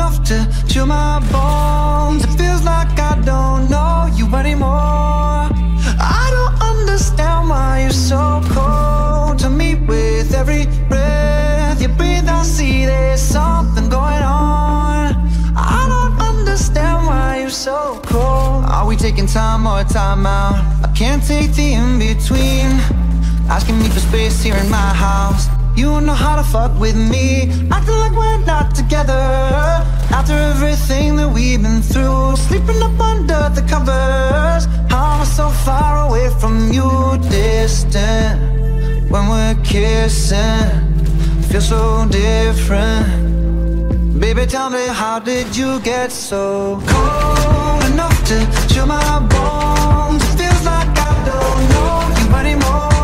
enough to chill my bones. It feels like I don't know you anymore. I don't understand why you're so cold to me. With every breath you breathe, I see there's something going on. I don't understand why you're so cold. Are we taking time or time out? I can't take the in-between. Asking me for space here in my house. You don't know how to fuck with me, acting like we're not together. After everything that we've been through, sleeping up under the covers. How am I so far away from you, distant? When we're kissing, feel so different. Baby, tell me, how did you get so cold enough to chill my bones? It feels like I don't know you anymore.